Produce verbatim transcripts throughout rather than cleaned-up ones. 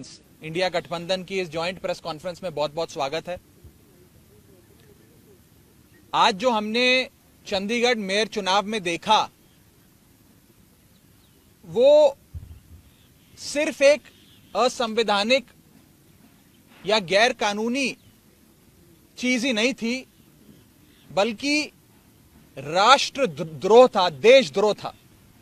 India गठबंधन की इस जॉइंट प्रेस कॉन्फ्रेंस में बहुत बहुत स्वागत है। आज जो हमने चंडीगढ़ मेयर चुनाव में देखा वो सिर्फ एक असंवैधानिक या गैर कानूनी चीज ही नहीं थी, बल्कि राष्ट्रद्रोह था, देशद्रोह था।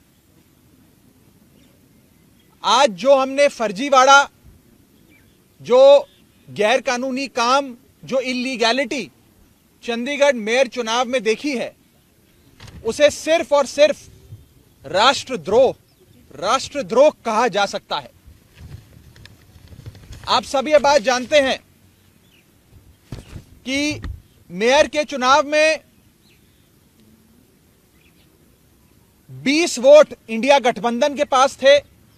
आज जो हमने फर्जीवाड़ा, जो गैर कानूनी काम, जो इलीगैलिटी चंडीगढ़ मेयर चुनाव में देखी है, उसे सिर्फ और सिर्फ राष्ट्रद्रोह राष्ट्रद्रोह कहा जा सकता है। आप सभी ये बात जानते हैं कि मेयर के चुनाव में बीस वोट इंडिया गठबंधन के पास थे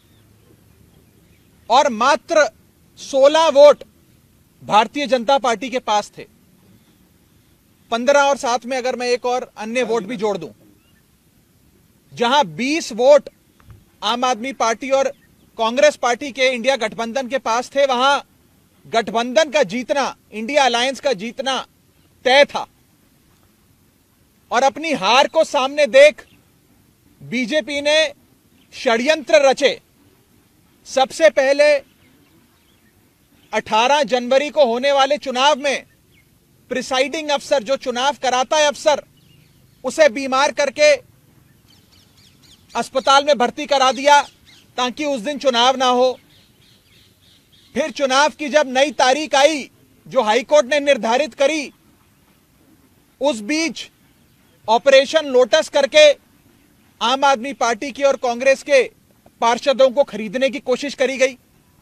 और मात्र सोलह वोट भारतीय जनता पार्टी के पास थे। पंद्रह और साथ में अगर मैं एक और अन्य वोट भी जोड़ दूं, जहां बीस वोट आम आदमी पार्टी और कांग्रेस पार्टी के इंडिया गठबंधन के पास थे, वहां गठबंधन का जीतना, इंडिया अलायंस का जीतना तय था। और अपनी हार को सामने देख बीजेपी ने षड्यंत्र रचे। सबसे पहले अठारह जनवरी को होने वाले चुनाव में प्रिसाइडिंग अफसर, जो चुनाव कराता है अफसर, उसे बीमार करके अस्पताल में भर्ती करा दिया ताकि उस दिन चुनाव ना हो। फिर चुनाव की जब नई तारीख आई, जो हाईकोर्ट ने निर्धारित करी, उस बीच ऑपरेशन लोटस करके आम आदमी पार्टी की और कांग्रेस के पार्षदों को खरीदने की कोशिश करी गई।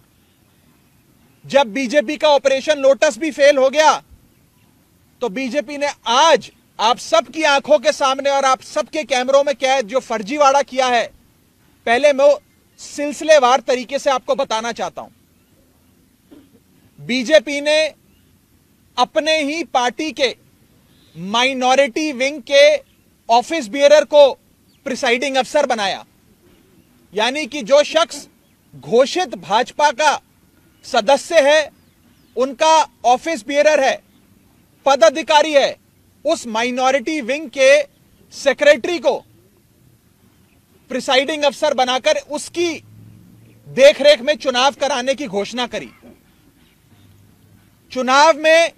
जब बीजेपी का ऑपरेशन लोटस भी फेल हो गया, तो बीजेपी ने आज आप सबकी आंखों के सामने और आप सबके कैमरों में कैद जो फर्जीवाड़ा किया है, पहले मैं वो सिलसिलेवार तरीके से आपको बताना चाहता हूं। बीजेपी ने अपने ही पार्टी के माइनॉरिटी विंग के ऑफिस बियरर को प्रिसाइडिंग अफसर बनाया, यानी कि जो शख्स घोषित भाजपा का सदस्य है, उनका ऑफिस बियरर है, पदाधिकारी है, उस माइनॉरिटी विंग के सेक्रेटरी को प्रिसाइडिंग अफसर बनाकर उसकी देखरेख में चुनाव कराने की घोषणा करी। चुनाव में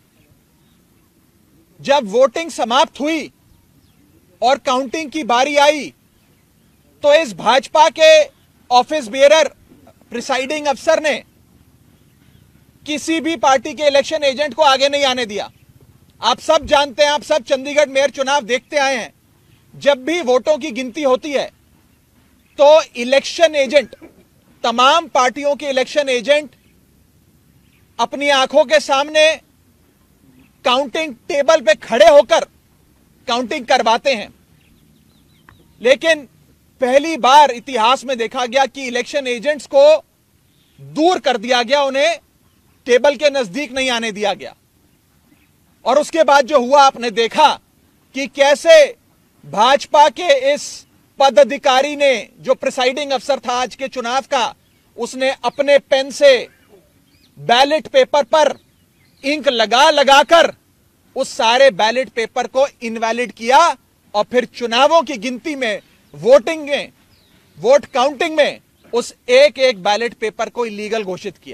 जब वोटिंग समाप्त हुई और काउंटिंग की बारी आई, तो इस भाजपा के ऑफिस बियरर प्रिसाइडिंग अफसर ने किसी भी पार्टी के इलेक्शन एजेंट को आगे नहीं आने दिया। आप सब जानते हैं, आप सब चंडीगढ़ मेयर चुनाव देखते आए हैं, जब भी वोटों की गिनती होती है तो इलेक्शन एजेंट, तमाम पार्टियों के इलेक्शन एजेंट अपनी आंखों के सामने काउंटिंग टेबल पे खड़े होकर काउंटिंग करवाते हैं। लेकिन पहली बार इतिहास में देखा गया कि इलेक्शन एजेंट्स को दूर कर दिया गया, उन्हें टेबल के नजदीक नहीं आने दिया गया। और उसके बाद जो हुआ, आपने देखा कि कैसे भाजपा के इस पदाधिकारी ने, जो प्रिसाइडिंग अफसर था आज के चुनाव का, उसने अपने पेन से बैलेट पेपर पर इंक लगा लगाकर उस सारे बैलेट पेपर को इनवैलिड किया और फिर चुनावों की गिनती में, वोटिंग में, वोट काउंटिंग में उस एक एक बैलेट पेपर को इलीगल घोषित किया।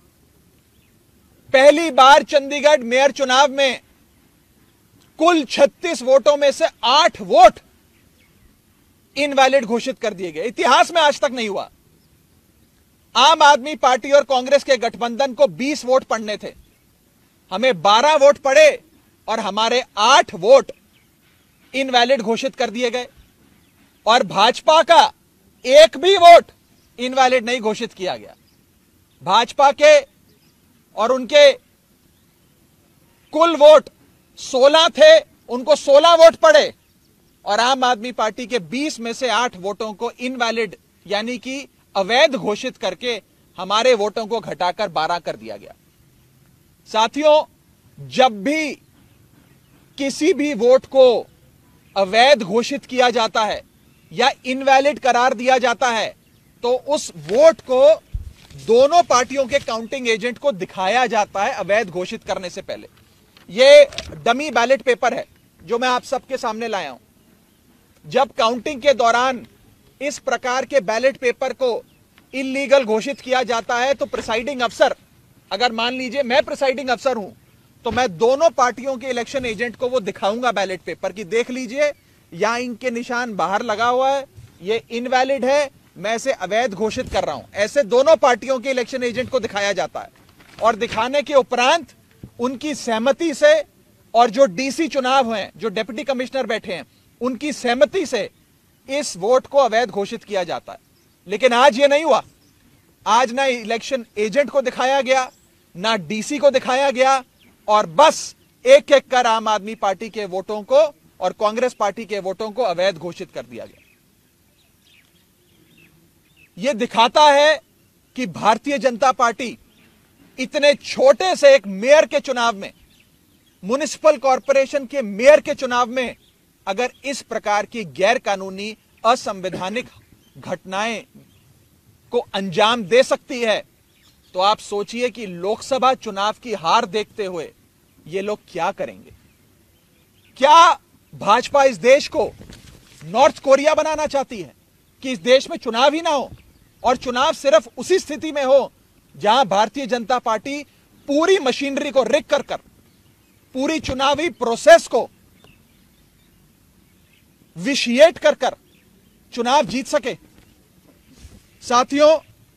पहली बार चंडीगढ़ मेयर चुनाव में कुल छत्तीस वोटों में से आठ वोट इनवैलिड घोषित कर दिए गए। इतिहास में आज तक नहीं हुआ। आम आदमी पार्टी और कांग्रेस के गठबंधन को बीस वोट पड़ने थे, हमें बारह वोट पड़े और हमारे आठ वोट इनवैलिड घोषित कर दिए गए। और भाजपा का एक भी वोट इनवैलिड नहीं घोषित किया गया। भाजपा के और उनके कुल वोट सोलह थे, उनको सोलह वोट पड़े और आम आदमी पार्टी के बीस में से आठ वोटों को इनवैलिड यानी कि अवैध घोषित करके हमारे वोटों को घटाकर बारह कर दिया गया। साथियों, जब भी किसी भी वोट को अवैध घोषित किया जाता है या इनवैलिड करार दिया जाता है, तो उस वोट को दोनों पार्टियों के काउंटिंग एजेंट को दिखाया जाता है अवैध घोषित करने से पहले। यह डमी बैलेट पेपर है जो मैं आप सबके सामने लाया हूं। जब काउंटिंग के दौरान इस प्रकार के बैलेट पेपर को इल्लीगल घोषित किया जाता है तो प्रिसाइडिंग अफसर, अगर मान लीजिए मैं प्रिसाइडिंग अफसर हूं, तो मैं दोनों पार्टियों के इलेक्शन एजेंट को वो दिखाऊंगा बैलेट पेपर की, देख लीजिए यहां इनके निशान बाहर लगा हुआ है, ये इनवैलिड है, मैं इसे अवैध घोषित कर रहा हूं। ऐसे दोनों पार्टियों के इलेक्शन एजेंट को दिखाया जाता है और दिखाने के उपरांत उनकी सहमति से, और जो डीसी चुनाव हैं, जो डिप्टी कमिश्नर बैठे हैं, उनकी सहमति से इस वोट को अवैध घोषित किया जाता है। लेकिन आज ये नहीं हुआ। आज ना इलेक्शन एजेंट को दिखाया गया, ना डीसी को दिखाया गया, और बस एक एक कर आम आदमी पार्टी के वोटों को और कांग्रेस पार्टी के वोटों को अवैध घोषित कर दिया गया। यह दिखाता है कि भारतीय जनता पार्टी इतने छोटे से एक मेयर के चुनाव में, म्युनिसिपल कॉरपोरेशन के मेयर के चुनाव में, अगर इस प्रकार की गैर कानूनी असंवैधानिक घटनाएं को अंजाम दे सकती है, तो आप सोचिए कि लोकसभा चुनाव की हार देखते हुए ये लोग क्या करेंगे। क्या भाजपा इस देश को नॉर्थ कोरिया बनाना चाहती है कि इस देश में चुनाव ही ना हो, और चुनाव सिर्फ उसी स्थिति में हो जहां भारतीय जनता पार्टी पूरी मशीनरी को रिग कर कर पूरी चुनावी प्रोसेस को विशिएट कर कर चुनाव जीत सके। साथियों,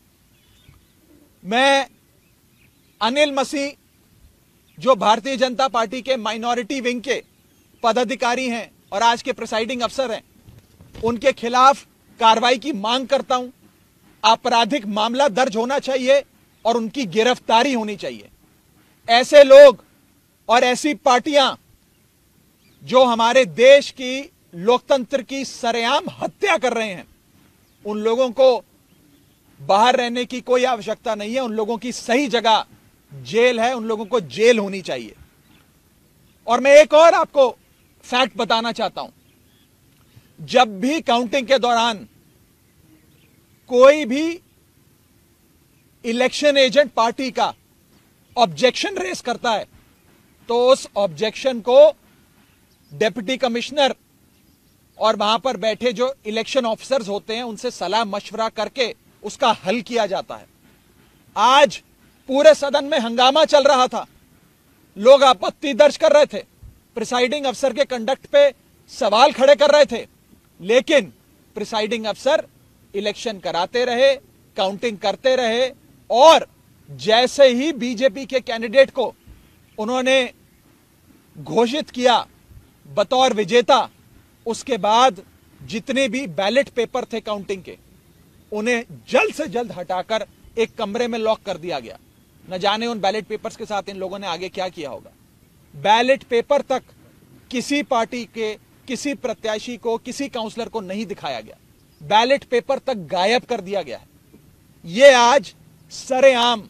मैं अनिल मसीह, जो भारतीय जनता पार्टी के माइनॉरिटी विंग के पदाधिकारी हैं और आज के प्रिसाइडिंग अफसर हैं, उनके खिलाफ कार्रवाई की मांग करता हूं। आपराधिक मामला दर्ज होना चाहिए और उनकी गिरफ्तारी होनी चाहिए। ऐसे लोग और ऐसी पार्टियां जो हमारे देश की लोकतंत्र की सरेआम हत्या कर रहे हैं, उन लोगों को बाहर रहने की कोई आवश्यकता नहीं है। उन लोगों की सही जगह जेल है, उन लोगों को जेल होनी चाहिए। और मैं एक और आपको फैक्ट बताना चाहता हूं, जब भी काउंटिंग के दौरान कोई भी इलेक्शन एजेंट पार्टी का ऑब्जेक्शन रेस करता है, तो उस ऑब्जेक्शन को डिप्टी कमिश्नर और वहां पर बैठे जो इलेक्शन ऑफिसर्स होते हैं उनसे सलाह मशवरा करके उसका हल किया जाता है। आज पूरे सदन में हंगामा चल रहा था, लोग आपत्ति दर्ज कर रहे थे, प्रिसाइडिंग अफसर के कंडक्ट पे सवाल खड़े कर रहे थे, लेकिन प्रिसाइडिंग अफसर इलेक्शन कराते रहे, काउंटिंग करते रहे, और जैसे ही बीजेपी के कैंडिडेट को उन्होंने घोषित किया बतौर विजेता, उसके बाद जितने भी बैलेट पेपर थे काउंटिंग के, उन्हें जल्द से जल्द हटाकर एक कमरे में लॉक कर दिया गया। न जाने उन बैलेट पेपर्स के साथ इन लोगों ने आगे क्या किया होगा। बैलेट पेपर तक किसी पार्टी के किसी प्रत्याशी को, किसी काउंसलर को नहीं दिखाया गया। बैलेट पेपर तक गायब कर दिया गया है। यह आज सरेआम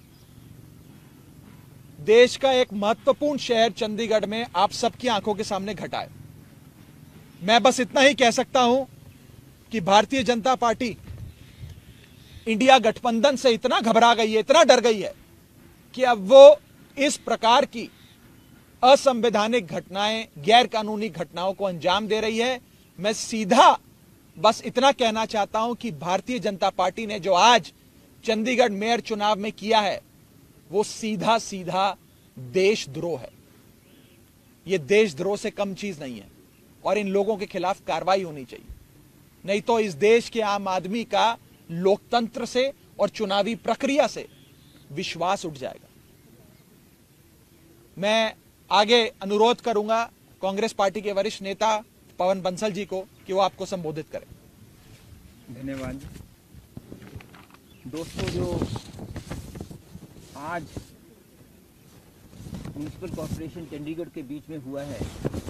देश का एक महत्वपूर्ण शहर चंडीगढ़ में आप सबकी आंखों के सामने घटा है। मैं बस इतना ही कह सकता हूं कि भारतीय जनता पार्टी इंडिया गठबंधन से इतना घबरा गई है, इतना डर गई है कि अब वो इस प्रकार की असंवैधानिक घटनाएं, गैर कानूनी घटनाओं को अंजाम दे रही है। मैं सीधा बस इतना कहना चाहता हूं कि भारतीय जनता पार्टी ने जो आज चंडीगढ़ मेयर चुनाव में किया है, वो सीधा सीधा देशद्रोह है। यह देशद्रोह से कम चीज नहीं है, और इन लोगों के खिलाफ कार्रवाई होनी चाहिए। नहीं तो इस देश के आम आदमी का लोकतंत्र से और चुनावी प्रक्रिया से विश्वास उठ जाएगा। मैं आगे अनुरोध करूंगा कांग्रेस पार्टी के वरिष्ठ नेता पवन बंसल जी को कि वो आपको संबोधित करें। धन्यवाद दोस्तों। जो आज म्युनिसिपल कॉर्पोरेशन चंडीगढ़ के बीच में हुआ है,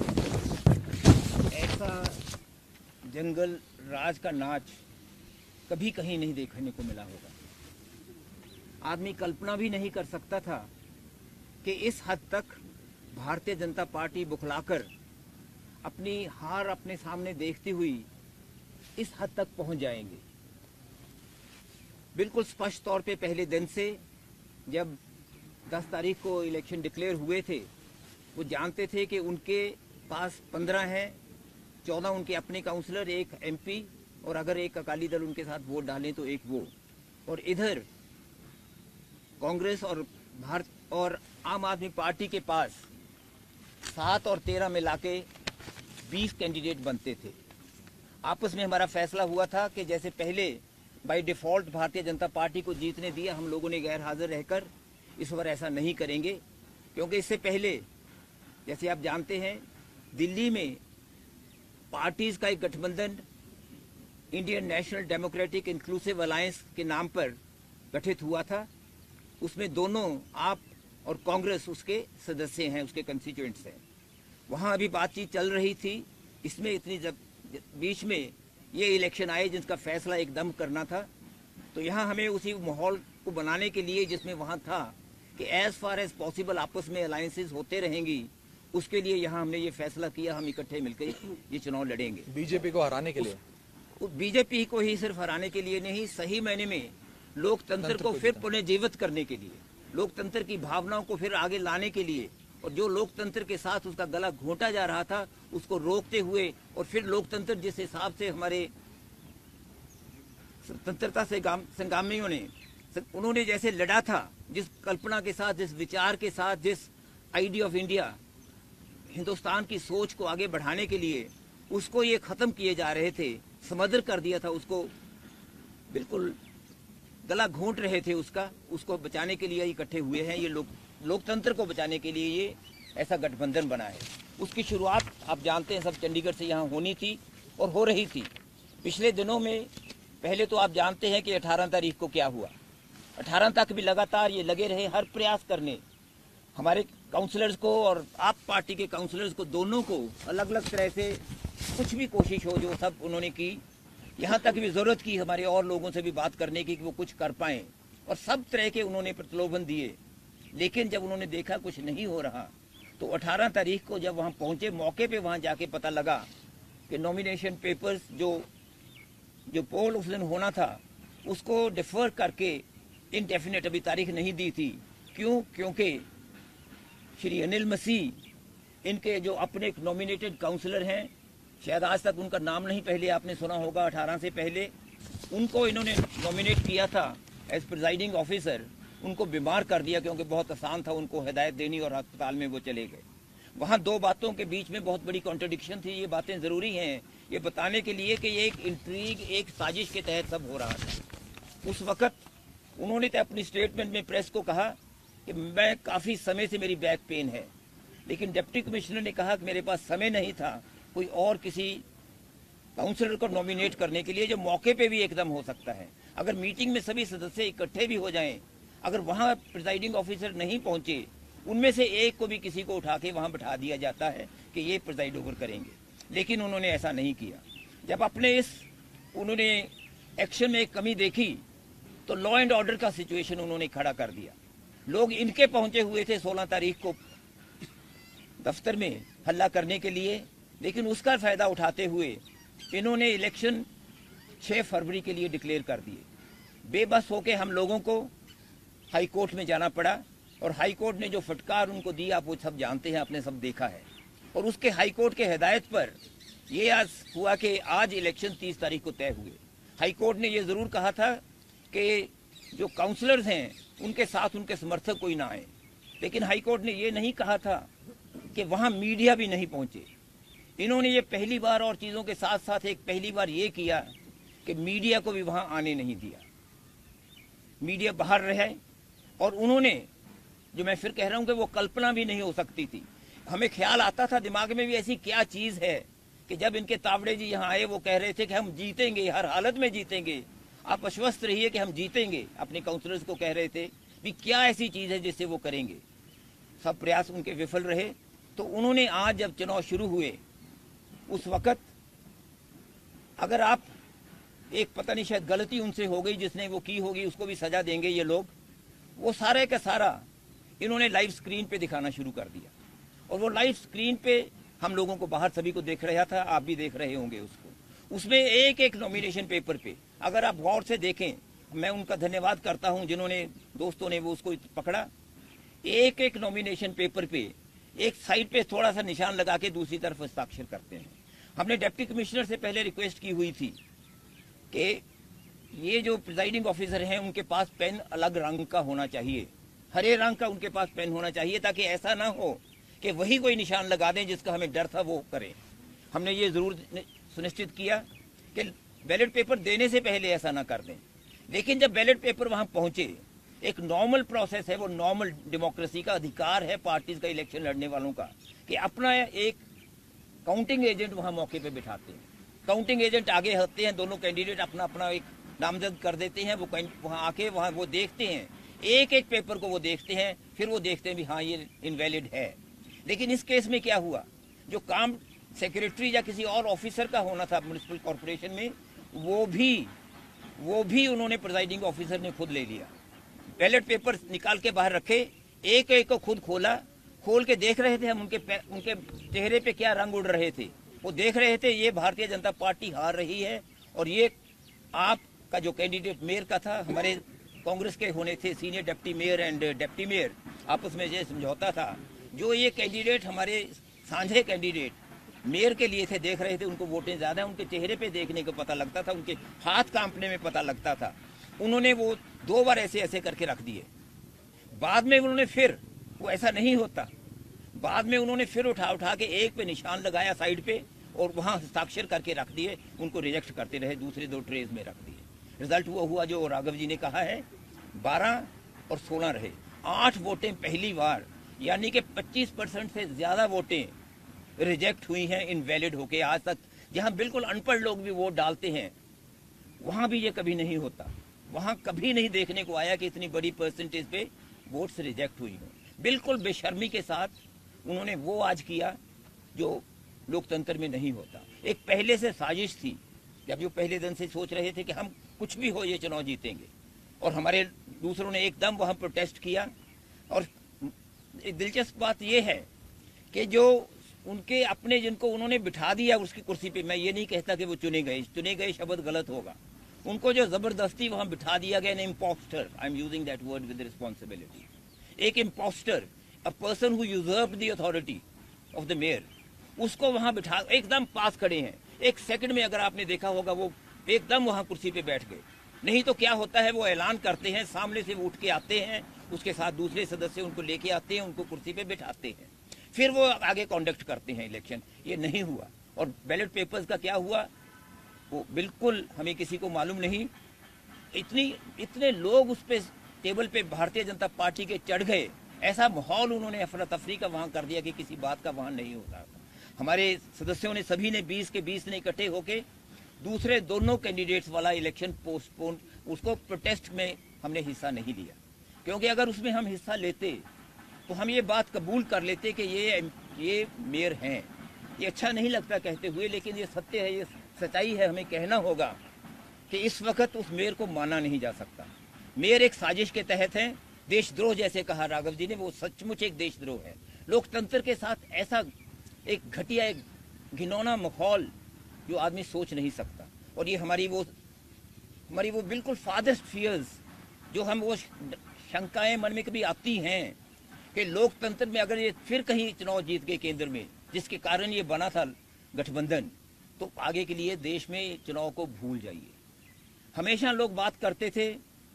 ऐसा जंगल राज का नाच कभी कहीं नहीं देखने को मिला होगा। आदमी कल्पना भी नहीं कर सकता था कि इस हद तक भारतीय जनता पार्टी बुखलाकर अपनी हार अपने सामने देखती हुई इस हद तक पहुंच जाएंगे। बिल्कुल स्पष्ट तौर पे पहले दिन से जब दस तारीख को इलेक्शन डिक्लेयर हुए थे, वो जानते थे कि उनके पास पंद्रह हैं, चौदह उनके अपने काउंसलर, एक एमपी, और अगर एक अकाली दल उनके साथ वोट डालें तो एक वो, और इधर कांग्रेस और भारत और आम आदमी पार्टी के पास सात और तेरह मिला के बीस कैंडिडेट बनते थे। आपस में हमारा फैसला हुआ था कि जैसे पहले by default Bharatiya Janata party को जीतने दिया, हम लोगों ने गैर हाजिर रहकर इस बार ऐसा नहीं करेंगे, क्योंकि इससे पहले जैसे आप जानते हैं दिल्ली में पार्टीज का एक गठबंधन Indian National Democratic Inclusive Alliance के नाम पर गठित हुआ था। उसमें दोनों आप और कांग्रेस उसके सदस्य हैं, उसके कंस्टिट्यूएंट्स हैं। वहाँ अभी बातचीत चल रही थी। इसमें इतनी जब बीच में ये इलेक्शन आए जिसका फैसला एकदम करना था, तो यहाँ हमें उसी माहौल को बनाने के लिए जिसमें वहाँ था कि एज फार एज पॉसिबल आपस में अलायंसेस होते रहेंगी, उसके लिए यहाँ हमने ये फैसला किया हम इकट्ठे मिलकर ये चुनाव लड़ेंगे। बीजेपी को हराने के लिए, बीजेपी को ही सिर्फ हराने के लिए नहीं, सही मायने में लोकतंत्र को फिर पुनर्जीवित करने के लिए, लोकतंत्र की भावनाओं को फिर आगे लाने के लिए, और जो लोकतंत्र के साथ उसका गला घोंटा जा रहा था उसको रोकते हुए, और फिर लोकतंत्र जिस हिसाब से हमारे स्वतंत्रता से संग्रामियों ने उन्होंने जैसे लड़ा था, जिस कल्पना के साथ, जिस विचार के साथ, जिस आइडिया ऑफ इंडिया, हिंदुस्तान की सोच को आगे बढ़ाने के लिए उसको ये खत्म किए जा रहे थे, समदर कर दिया था उसको, बिल्कुल गला घोंट रहे थे उसका, उसको बचाने के लिए इकट्ठे हुए हैं। ये लोग लोकतंत्र को बचाने के लिए ये ऐसा गठबंधन बना है। उसकी शुरुआत आप जानते हैं सब चंडीगढ़ से यहाँ होनी थी और हो रही थी। पिछले दिनों में पहले तो आप जानते हैं कि अठारह तारीख को क्या हुआ। अठारह तक भी लगातार ये लगे रहे हर प्रयास करने, हमारे काउंसलर्स को और आप पार्टी के काउंसलर्स को, दोनों को अलग अलग तरह से कुछ भी कोशिश हो जो सब उन्होंने की। यहाँ तक भी जरूरत की हमारे और लोगों से भी बात करने की कि वो कुछ कर पाएं, और सब तरह के उन्होंने प्रलोभन दिए। लेकिन जब उन्होंने देखा कुछ नहीं हो रहा, तो अठारह तारीख को जब वहाँ पहुँचे, मौके पे वहाँ जाके पता लगा कि नॉमिनेशन पेपर्स जो जो पोल उस दिन होना था उसको डिफर करके इनडेफिनेट अभी तारीख नहीं दी थी। क्यों? क्योंकि श्री अनिल मसीह इनके जो अपने नॉमिनेटेड काउंसलर हैं, शायद आज तक उनका नाम नहीं पहले आपने सुना होगा, अठारह से पहले उनको इन्होंने नॉमिनेट किया था एज प्रिजाइडिंग ऑफिसर। उनको बीमार कर दिया क्योंकि बहुत आसान था उनको हिदायत देनी, और अस्पताल में वो चले गए। वहाँ दो बातों के बीच में बहुत बड़ी कॉन्ट्रडिक्शन थी। ये बातें ज़रूरी हैं ये बताने के लिए कि ये एक इंट्रीग, एक साजिश के तहत सब हो रहा था। उस वक्त उन्होंने तो अपनी स्टेटमेंट में प्रेस को कहा कि मैं काफ़ी समय से मेरी बैक पेन है, लेकिन डिप्टी कमिश्नर ने कहा कि मेरे पास समय नहीं था कोई और किसी काउंसलर को नॉमिनेट करने के लिए, जो मौके पे भी एकदम हो सकता है। अगर मीटिंग में सभी सदस्य इकट्ठे भी हो जाएं, अगर वहाँ प्रिजाइडिंग ऑफिसर नहीं पहुँचे, उनमें से एक को भी किसी को उठा के वहाँ बैठा दिया जाता है कि ये प्रिजाइड ओवर करेंगे, लेकिन उन्होंने ऐसा नहीं किया। जब अपने इस उन्होंने एक्शन में एक कमी देखी तो लॉ एंड ऑर्डर का सिचुएशन उन्होंने खड़ा कर दिया। लोग इनके पहुंचे हुए थे सोलह तारीख को दफ्तर में हल्ला करने के लिए, लेकिन उसका फायदा उठाते हुए इन्होंने इलेक्शन छह फरवरी के लिए डिक्लेयर कर दिए। बेबस होके हम लोगों को हाई कोर्ट में जाना पड़ा, और हाई कोर्ट ने जो फटकार उनको दी आप वो सब जानते हैं, आपने सब देखा है। और उसके हाई कोर्ट के हिदायत पर ये आज हुआ कि आज इलेक्शन तीस तारीख को तय हुए। हाई कोर्ट ने ये ज़रूर कहा था कि जो काउंसलर्स हैं उनके साथ उनके समर्थक कोई ना आए, लेकिन हाई कोर्ट ने ये नहीं कहा था कि वहाँ मीडिया भी नहीं पहुँचे। इन्होंने ये पहली बार, और चीज़ों के साथ साथ एक पहली बार ये किया कि मीडिया को भी वहाँ आने नहीं दिया, मीडिया बाहर रहे। और उन्होंने, जो मैं फिर कह रहा हूँ कि वो कल्पना भी नहीं हो सकती थी। हमें ख्याल आता था दिमाग में भी ऐसी क्या चीज़ है कि जब इनके तावड़े जी यहाँ आए वो कह रहे थे कि हम जीतेंगे, हर हालत में जीतेंगे, आप आश्वस्त रहिए कि हम जीतेंगे। अपने काउंसलर्स को कह रहे थे भी क्या ऐसी चीज़ है जिससे वो करेंगे। सब प्रयास उनके विफल रहे। तो उन्होंने आज जब चुनाव शुरू हुए उस वक़्त, अगर आप एक पता नहीं शायद गलती उनसे हो गई, जिसने वो की होगी उसको भी सजा देंगे ये लोग, वो सारे का सारा इन्होंने लाइव स्क्रीन पे दिखाना शुरू कर दिया। और वो लाइव स्क्रीन पे हम लोगों को बाहर सभी को देख रहा था, आप भी देख रहे होंगे उसको। उसमें एक एक नॉमिनेशन पेपर पे अगर आप गौर से देखें, मैं उनका धन्यवाद करता हूं जिन्होंने दोस्तों ने वो उसको पकड़ा। एक एक नॉमिनेशन पेपर पे एक साइड पे थोड़ा सा निशान लगा के दूसरी तरफ हस्ताक्षर करते हैं। हमने डिप्टी कमिश्नर से पहले रिक्वेस्ट की हुई थी कि ये जो प्रिजाइडिंग ऑफिसर हैं उनके पास पेन अलग रंग का होना चाहिए, हरे रंग का उनके पास पेन होना चाहिए, ताकि ऐसा ना हो कि वही कोई निशान लगा दें जिसका हमें डर था वो करें। हमने ये जरूर सुनिश्चित किया कि बैलेट पेपर देने से पहले ऐसा ना कर दें। लेकिन जब बैलेट पेपर वहां पहुंचे, एक नॉर्मल प्रोसेस है, वो नॉर्मल डेमोक्रेसी का अधिकार है पार्टीज का, इलेक्शन लड़ने वालों का, कि अपना एक काउंटिंग एजेंट वहां मौके पे बिठाते हैं। काउंटिंग एजेंट आगे होते हैं, दोनों कैंडिडेट अपना अपना एक नामजद कर देते हैं, वो वहां आके वहां वो देखते हैं, एक एक पेपर को वो देखते हैं, फिर वो देखते हैं भी हाँ ये इनवैलिड है। लेकिन इस केस में क्या हुआ, जो काम सेक्रेटरी या किसी और ऑफिसर का होना था म्युनिसिपल कॉर्पोरेशन में, वो भी वो भी उन्होंने प्रिजाइडिंग ऑफिसर ने खुद ले लिया। बैलेट पेपर निकाल के बाहर रखे, एक एक को खुद खोला, खोल के देख रहे थे हम उनके उनके चेहरे पे क्या रंग उड़ रहे थे। वो देख रहे थे ये भारतीय जनता पार्टी हार रही है और ये आपका जो कैंडिडेट मेयर का था, हमारे कांग्रेस के होने थे senior deputy mayor and deputy mayor, आपस में ये समझौता था। जो ये कैंडिडेट हमारे साझे कैंडिडेट मेयर के लिए थे, देख रहे थे उनको वोटें ज्यादा, उनके चेहरे पे देखने को पता लगता था, उनके हाथ कांपने में पता लगता था। उन्होंने वो दो बार ऐसे ऐसे करके रख दिए। बाद में उन्होंने फिर, वो ऐसा नहीं होता, बाद में उन्होंने फिर उठा उठा के एक पे निशान लगाया साइड पे और वहां हस्ताक्षर करके रख दिए, उनको रिजेक्ट करते रहे, दूसरे दो ट्रेज में रख दिए। रिजल्ट वो हुआ जो राघव जी ने कहा है, बारह और सोलह रहे, आठ वोटें पहली बार, यानी कि पच्चीस परसेंट से ज्यादा वोटें रिजेक्ट हुई हैं इनवैलिड होके। आज तक जहां बिल्कुल अनपढ़ लोग भी वोट डालते हैं वहां भी ये कभी नहीं होता, वहां कभी नहीं देखने को आया कि इतनी बड़ी परसेंटेज पे वोट्स रिजेक्ट हुई हो। बिल्कुल बेशर्मी के साथ उन्होंने वो आज किया जो लोकतंत्र में नहीं होता। एक पहले से साजिश थी, जब जो पहले दिन से सोच रहे थे कि हम कुछ भी हो ये चुनाव जीतेंगे, और हमारे दूसरों ने एकदम वहां प्रोटेस्ट किया। और एक दिलचस्प बात यह है कि जो उनके अपने जिनको उन्होंने बिठा दिया उसकी कुर्सी पे, मैं ये नहीं कहता कि वो चुने गए, चुने गए शब्द गलत होगा, उनको जो जबरदस्ती वहां बिठा दिया गया, imposter, I am using that word with responsibility, एक imposter, a person who usurped the authority of the mayor, उसको वहां बिठा, एकदम पास खड़े हैं, एक सेकंड में अगर आपने देखा होगा वो एकदम वहां कुर्सी पे बैठ गए। नहीं तो क्या होता है, वो ऐलान करते हैं, सामने से वो उठ के आते हैं, उसके साथ दूसरे सदस्य उनको लेके आते हैं, उनको कुर्सी पे बिठाते हैं, फिर वो आगे कॉन्डक्ट करते हैं इलेक्शन। ये नहीं हुआ। और बैलेट पेपर्स का क्या हुआ वो बिल्कुल हमें किसी को मालूम नहीं। इतनी इतने लोग उस पे टेबल पे भारतीय जनता पार्टी के चढ़ गए, ऐसा माहौल उन्होंने अफरा तफरी का वहां कर दिया कि किसी बात का वहां नहीं होता। हमारे सदस्यों ने सभी ने बीस के बीस ने इकट्ठे होके दूसरे दोनों कैंडिडेट्स वाला इलेक्शन पोस्टपोन, उसको प्रोटेस्ट में हमने हिस्सा नहीं लिया, क्योंकि अगर उसमें हम हिस्सा लेते तो हम ये बात कबूल कर लेते कि ये ये मेयर हैं। ये अच्छा नहीं लगता कहते हुए, लेकिन ये सत्य है, ये सच्चाई है, हमें कहना होगा कि इस वक्त उस मेयर को माना नहीं जा सकता। मेयर एक साजिश के तहत है, देशद्रोह जैसे कहा राघव जी ने, वो सचमुच एक देशद्रोह है। लोकतंत्र के साथ ऐसा एक घटिया, एक घिनौना माहौल जो आदमी सोच नहीं सकता। और ये हमारी वो हमारी वो बिल्कुल फादर्स्ट फियर्स, जो हम वो शंकाएं मन में कभी आती हैं कि लोकतंत्र में अगर ये फिर कहीं चुनाव जीत गए केंद्र में, जिसके कारण ये बना था गठबंधन, तो आगे के लिए देश में चुनाव को भूल जाइए। हमेशा लोग बात करते थे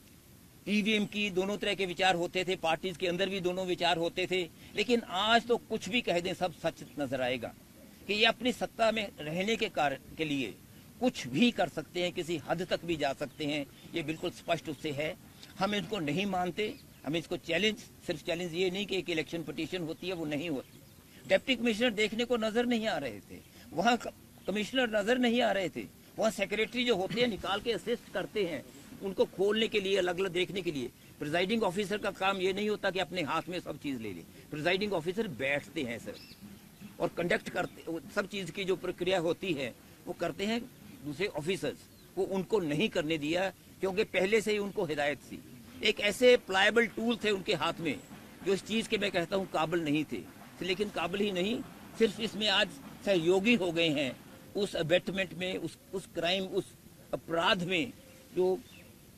ईवीएम की, दोनों तरह के विचार होते थे, पार्टीज के अंदर भी दोनों विचार होते थे, लेकिन आज तो कुछ भी कह दें सब सच नजर आएगा कि ये अपनी सत्ता में रहने के कारण के लिए कुछ भी कर सकते हैं, किसी हद तक भी जा सकते हैं, ये बिल्कुल स्पष्ट उससे है। हम इनको नहीं मानते, हम इसको चैलेंज, सिर्फ चैलेंज ये नहीं कि एक इलेक्शन पिटीशन होती है, वो नहीं होती। डिप्टी कमिश्नर देखने को नजर नहीं आ रहे थे, वहाँ कमिश्नर नजर नहीं आ रहे थे, वहाँ सेक्रेटरी जो होते हैं निकाल के असिस्ट करते हैं उनको खोलने के लिए, अलग अलग देखने के लिए। प्रिजाइडिंग ऑफिसर का काम ये नहीं होता कि अपने हाथ में सब चीज ले ले, प्रिजाइडिंग ऑफिसर बैठते हैं सिर्फ और कंडक्ट करते, सब चीज की जो प्रक्रिया होती है वो करते हैं दूसरे ऑफिसर्स। वो उनको नहीं करने दिया क्योंकि पहले से ही उनको हिदायत थी। एक ऐसे प्लायबल टूल थे उनके हाथ में जो इस चीज के मैं कहता हूँ काबिल नहीं थे, लेकिन काबिल ही नहीं, सिर्फ इसमें आज सहयोगी हो गए हैं उस अबेटमेंट में, उस उस क्राइम, उस अपराध में जो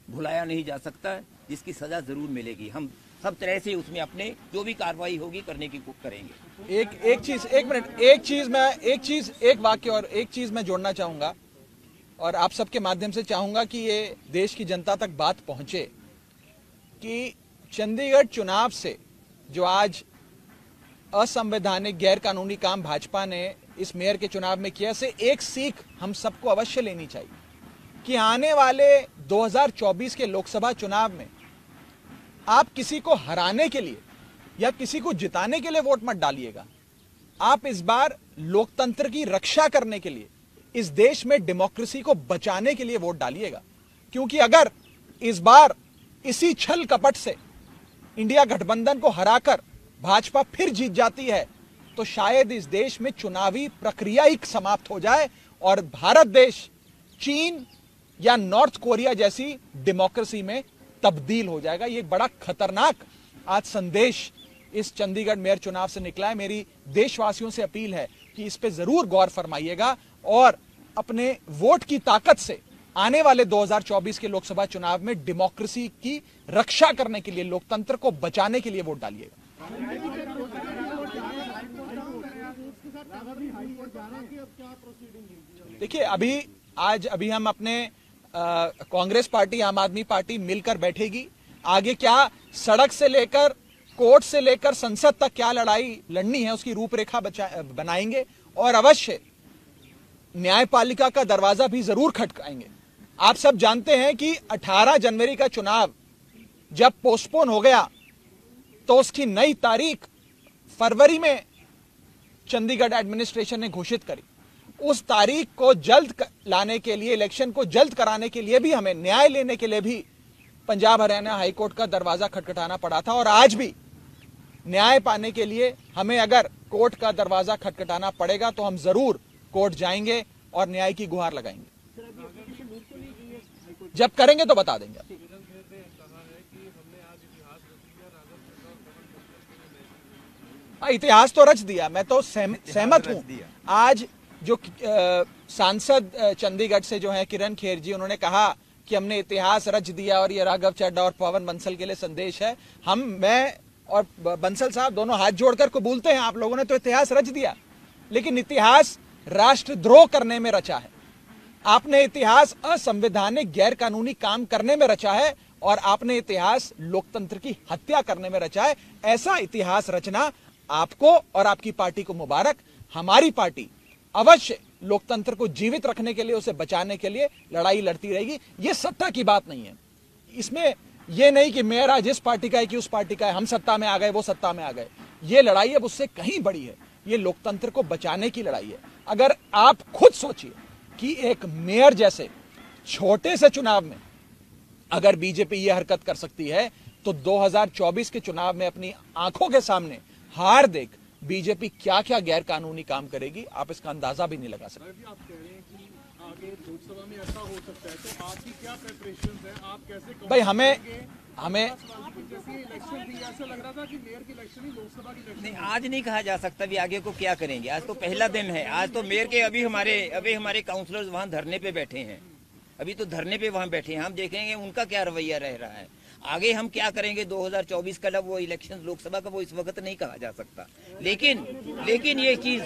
भुलाया नहीं जा सकता, जिसकी सजा जरूर मिलेगी। हम सब तरह से उसमें अपने जो भी कार्रवाई होगी करने की करेंगे। एक एक चीज एक मिनट एक चीज मैं एक चीज एक वाक्य और एक चीज मैं जोड़ना चाहूंगा और आप सबके माध्यम से चाहूंगा कि ये देश की जनता तक बात पहुंचे कि चंडीगढ़ चुनाव से जो आज असंवैधानिक गैर कानूनी काम भाजपा ने इस मेयर के चुनाव में किया, से एक सीख हम सबको अवश्य लेनी चाहिए कि आने वाले दो हज़ार चौबीस के लोकसभा चुनाव में आप किसी को हराने के लिए या किसी को जिताने के लिए वोट मत डालिएगा। आप इस बार लोकतंत्र की रक्षा करने के लिए, इस देश में डेमोक्रेसी को बचाने के लिए वोट डालिएगा। क्योंकि अगर इस बार इसी छल कपट से इंडिया गठबंधन को हराकर भाजपा फिर जीत जाती है तो शायद इस देश में चुनावी प्रक्रिया ही समाप्त हो जाए और भारत देश चीन या नॉर्थ कोरिया जैसी डेमोक्रेसी में तब्दील हो जाएगा। ये बड़ा खतरनाक आज संदेश इस चंडीगढ़ मेयर चुनाव से निकला है। मेरी देशवासियों से अपील है कि इस पे जरूर गौर फरमाइएगा और अपने वोट की ताकत से आने वाले दो हज़ार चौबीस के लोकसभा चुनाव में डेमोक्रेसी की रक्षा करने के लिए, लोकतंत्र को बचाने के लिए वोट डालिएगा। देखिए, अभी आज अभी हम अपने कांग्रेस पार्टी, आम आदमी पार्टी मिलकर बैठेगी। आगे क्या सड़क से लेकर कोर्ट से लेकर संसद तक क्या लड़ाई लड़नी है उसकी रूपरेखा बनाएंगे और अवश्य न्यायपालिका का दरवाजा भी जरूर खटकाएंगे। आप सब जानते हैं कि अठारह जनवरी का चुनाव जब पोस्टपोन हो गया तो उसकी नई तारीख फरवरी में चंडीगढ़ एडमिनिस्ट्रेशन ने घोषित करी। उस तारीख को जल्द लाने के लिए, इलेक्शन को जल्द कराने के लिए भी हमें न्याय लेने के लिए भी पंजाब हरियाणा हाईकोर्ट का दरवाजा खटखटाना पड़ा था और आज भी न्याय पाने के लिए हमें अगर कोर्ट का दरवाजा खटखटाना पड़ेगा तो हम जरूर कोर्ट जाएंगे और न्याय की गुहार लगाएंगे। जब करेंगे तो बता देंगे। इतिहास तो रच दिया, मैं तो सहमत हूं। आज जो सांसद चंडीगढ़ से जो है किरण खेर जी, उन्होंने कहा कि हमने इतिहास रच दिया और ये राघव चड्ढा और पवन बंसल के लिए संदेश है। हम मैं और बंसल साहब दोनों हाथ जोड़कर कबूलते हैं, आप लोगों ने तो इतिहास रच दिया, लेकिन इतिहास राष्ट्रद्रोह करने में रचा है। आपने इतिहास असंवैधानिक गैर कानूनी काम करने में रचा है और आपने इतिहास लोकतंत्र की हत्या करने में रचा है। ऐसा इतिहास रचना आपको और आपकी पार्टी को मुबारक। हमारी पार्टी अवश्य लोकतंत्र को जीवित रखने के लिए, उसे बचाने के लिए लड़ाई लड़ती रहेगी। ये सत्ता की बात नहीं है, इसमें यह नहीं कि मेयर आज इस पार्टी का है कि उस पार्टी का है, हम सत्ता में आ गए वो सत्ता में आ गए। ये लड़ाई अब उससे कहीं बड़ी है, ये लोकतंत्र को बचाने की लड़ाई है। अगर आप खुद सोचिए कि एक मेयर जैसे छोटे से चुनाव में अगर बीजेपी ये हरकत कर सकती है तो दो हज़ार चौबीस के चुनाव में अपनी आंखों के सामने हार देख बीजेपी क्या क्या गैर कानूनी काम करेगी, आप इसका अंदाजा भी नहीं लगा सकते। आप कह रहे हैं कि आगे लोकसभा में ऐसा हो सकता है, तो आपकी क्या प्रिपरेशंस हैं? आप कैसे भाई हमें हमें इलेक्शन भी ऐसा लग रहा था कि मेयर की इलेक्शन ही लोकसभा की इलेक्शन नहीं, आज नहीं कहा जा सकता भी आगे को क्या करेंगे। आज तो पहला दिन है। आज तो मेयर के अभी हमारे अभी हमारे काउंसलर्स वहाँ धरने पे बैठे हैं, अभी तो धरने पे वहाँ बैठे हैं। हम देखेंगे उनका क्या रवैया रह रहा है। आगे हम क्या करेंगे दो हज़ार चौबीस का वो इलेक्शन लोकसभा का, वो इस वक्त नहीं कहा जा सकता। लेकिन लेकिन ये चीज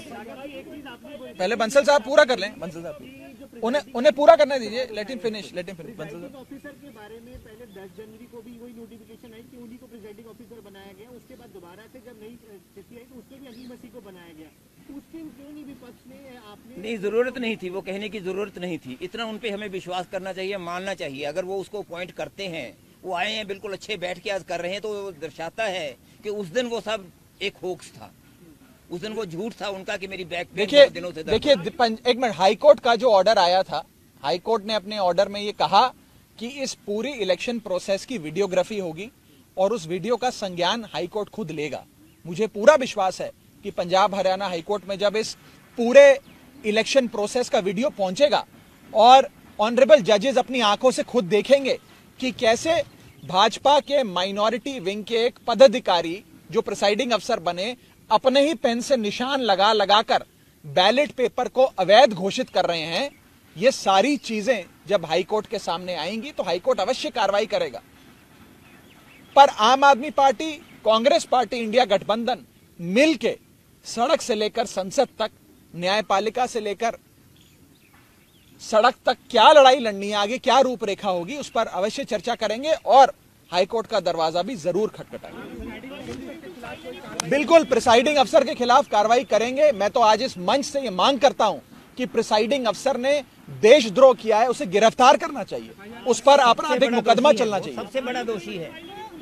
पहले बंसल साहब पूरा कर लें। बंसल साहब उन्हें उन्हें पूरा करने दीजिए। Let him finish let him finish Bansal साहब। ऑफिसर के बारे में पहले दस जनवरी को भी वही नोटिफिकेशन आई कि उन्हीं को प्रिजाइडिंग ऑफिसर बनाया गया। उसके बाद दोबारा से जब नई स्थिति आई तो उसके भी अजीम मसीह को बनाया गया। उसके क्यों नहीं विपक्ष ने आपने नहीं, जरूरत नहीं थी, वो कहने की जरूरत नहीं थी। इतना उन पे हमें विश्वास करना चाहिए, मानना चाहिए। अगर वो उसको अपॉइंट करते हैं, वो आए हैं बिल्कुल अच्छे बैठ के आज कर रहे हैं, तो वो दर्शाता है कि उस दिन वो सब एक होक्स था, उस दिन वो झूठ था उनका कि मेरी बैक देखिए देखिए एक मिनट, हाईकोर्ट का जो ऑर्डर आया था, हाईकोर्ट ने अपने ऑर्डर में ये कहा कि इस पूरी इलेक्शन प्रोसेस की वीडियोग्राफी होगी और उस वीडियो का संज्ञान हाईकोर्ट खुद लेगा। मुझे पूरा विश्वास है कि पंजाब हरियाणा हाईकोर्ट में जब इस पूरे इलेक्शन प्रोसेस का वीडियो पहुंचेगा और ऑनरेबल जजेस अपनी आंखों से खुद देखेंगे कि कैसे भाजपा के माइनॉरिटी विंग के एक पदाधिकारी जो प्रिसाइडिंग अफसर बने, अपने ही पेन से निशान लगा लगाकर बैलेट पेपर को अवैध घोषित कर रहे हैं, ये सारी चीजें जब हाईकोर्ट के सामने आएंगी तो हाईकोर्ट अवश्य कार्रवाई करेगा। पर आम आदमी पार्टी, कांग्रेस पार्टी, इंडिया गठबंधन मिलके सड़क से लेकर संसद तक, न्यायपालिका से लेकर सड़क तक क्या लड़ाई लड़नी है, आगे क्या रूपरेखा होगी, उस पर अवश्य चर्चा करेंगे और हाईकोर्ट का दरवाजा भी जरूर खटखटाएंगे। बिल्कुल प्रिसाइडिंग अफसर के खिलाफ कार्रवाई करेंगे। मैं तो आज इस मंच से यह मांग करता हूं कि प्रिसाइडिंग अफसर ने देशद्रोह किया है, उसे गिरफ्तार करना चाहिए, उस पर आपराधिक मुकदमा चलना चाहिए। सबसे बड़ा दोषी है।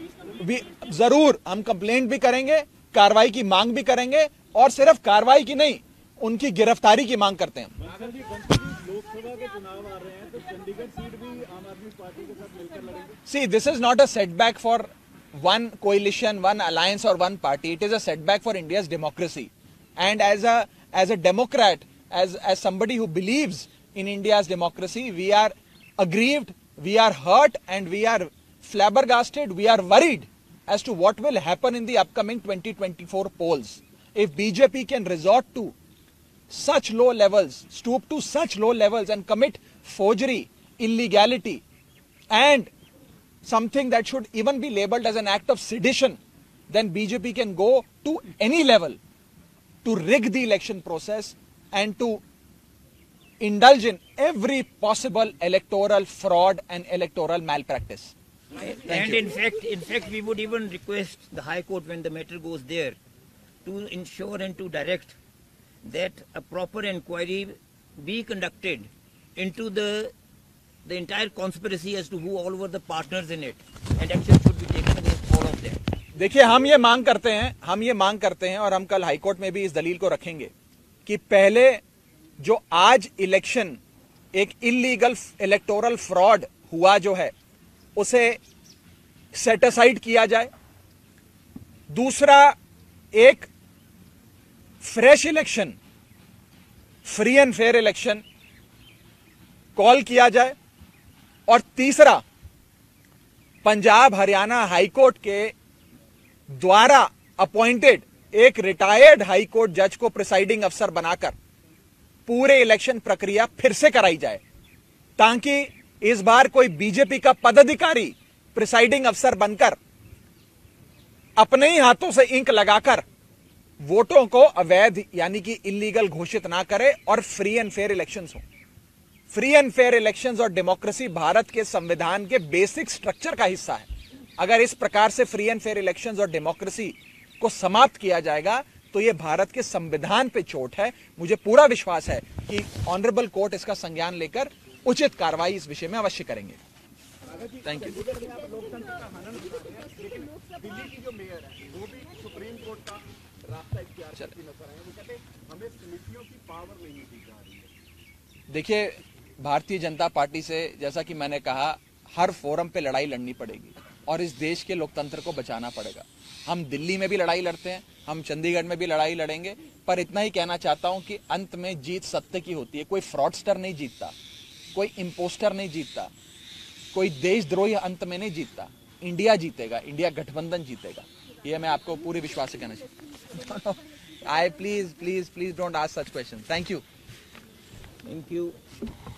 जरूर हम कंप्लेंट भी करेंगे, कार्रवाई की मांग भी करेंगे और सिर्फ कार्रवाई की नहीं, उनकी गिरफ्तारी की मांग करते हैं। लोकसभा के चुनाव आ रहे हैं तो चंडीगढ़ सीट भी आम आदमी पार्टी के साथ मिलकर लड़ेंगे। See, this is not a setback for one coalition, one alliance or one party. It is a setback for India's democracy. And as a as a Democrat, as as somebody who believes in India's democracy, we are aggrieved, we are hurt, and we are flabbergasted. We are worried as to what will happen in the upcoming twenty twenty-four polls if B J P can resort to such low levels, stoop to such low levels and commit forgery, illegality, and something that should even be labeled as an act of sedition, then B J P can go to any level to rig the election process and to indulge in every possible electoral fraud and electoral malpractice. And you. in fact, in fact, we would even request the High Court when the matter goes there to ensure and to direct that a proper inquiry be conducted into the the entire conspiracy as to who all were the partners in it, and action should be taken against all of them. देखिए, हम ये मांग करते हैं हम ये मांग करते हैं और हम कल हाईकोर्ट में भी इस दलील को रखेंगे कि पहले जो आज इलेक्शन एक इलीगल इलेक्टोरल फ्रॉड हुआ जो है उसे सेट असाइड किया जाए। दूसरा, एक fresh election, free and fair election call किया जाए। और तीसरा, पंजाब हरियाणा हाईकोर्ट के द्वारा अपॉइंटेड एक रिटायर्ड हाईकोर्ट जज को प्रिसाइडिंग अफसर बनाकर पूरे इलेक्शन प्रक्रिया फिर से कराई जाए, ताकि इस बार कोई बीजेपी का पदाधिकारी प्रिसाइडिंग अफसर बनकर अपने ही हाथों से इंक लगाकर वोटों को अवैध यानी कि इलीगल घोषित ना करे और फ्री एंड फेयर इलेक्शंस हो। फ्री एंड फेयर इलेक्शंस और डेमोक्रेसी भारत के संविधान के बेसिक स्ट्रक्चर का हिस्सा है। अगर इस प्रकार से फ्री एंड फेयर इलेक्शंस और डेमोक्रेसी को समाप्त किया जाएगा तो यह भारत के संविधान पे चोट है। मुझे पूरा विश्वास है कि ऑनरेबल कोर्ट इसका संज्ञान लेकर उचित कार्रवाई इस विषय में अवश्य करेंगे। Thank you. दिल्ली की जो मेयर है वो भी सुप्रीम कोर्ट का रास्ता इख्तियार करती नजर आए। वो कहते हमें समितियों की पावर नहीं दी जा रही है। देखिए, भारतीय जनता पार्टी से, जैसा कि मैंने कहा, हर फोरम पे लड़ाई लड़नी पड़ेगी और इस देश के लोकतंत्र को बचाना पड़ेगा। हम दिल्ली में भी लड़ाई लड़ते हैं, हम चंडीगढ़ में भी लड़ाई लड़ेंगे, पर इतना ही कहना चाहता हूं कि अंत में जीत सत्य की होती है। कोई फ्रॉडस्टर नहीं जीतता, कोई इम्पोस्टर नहीं जीतता, कोई देशद्रोही अंत में नहीं जीतता। इंडिया जीतेगा, इंडिया गठबंधन जीतेगा, यह मैं आपको पूरे विश्वास से कहना चाहता हूं। I please please please don't ask such question. Thank you. Thank you.